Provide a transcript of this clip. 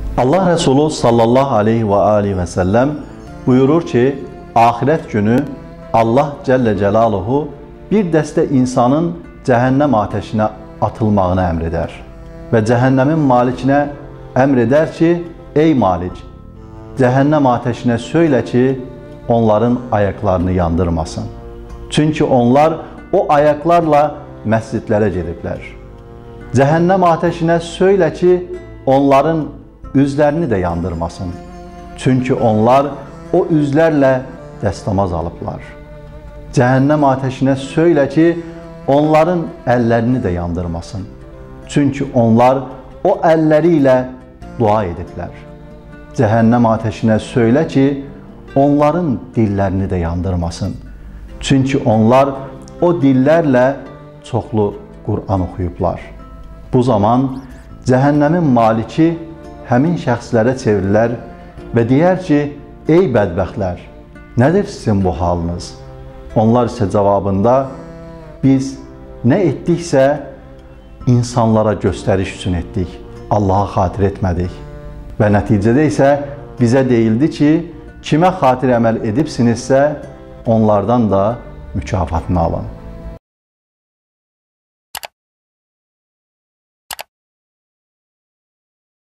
Allah Resulü sallallahu aleyhi ve aleyhi ve sellem buyurur ki, ahiret günü Allah Celle Celaluhu bir dəstə insanın cəhənnəm ateşine atılmağını əmreder. Ve cehennemin malikine emreder ki, ey malik, cehennem ateşine söyle ki, onların ayaklarını yandırmasın. Çünkü onlar o ayaklarla mescitlere gediblər. Cehennem ateşine söyle ki, onların üzlerini de yandırmasın. Çünkü onlar o üzlerle dəstəmaz alıblar. Cehennem ateşine söyle ki, onların ellerini de yandırmasın. Çünkü onlar o elleriyle dua ediblər. Cehennem ateşine söyle ki, onların dillerini de yandırmasın. Çünkü onlar o dillerle çoxlu Kur'an oxuyublar. Bu zaman cehennemin maliki həmin şəxslərə çevrilər və deyər ki, ey bədbəxtlər, nədir sizin bu halınız? Onlar ise cavabında, biz ne ettiksə insanlara gösteriş üçün etdik, Allah'a xatir etmədik. Və nəticədə isə bizə deyildi ki, kimə xatir əməl edibsinizsə, onlardan da mükafatını alın.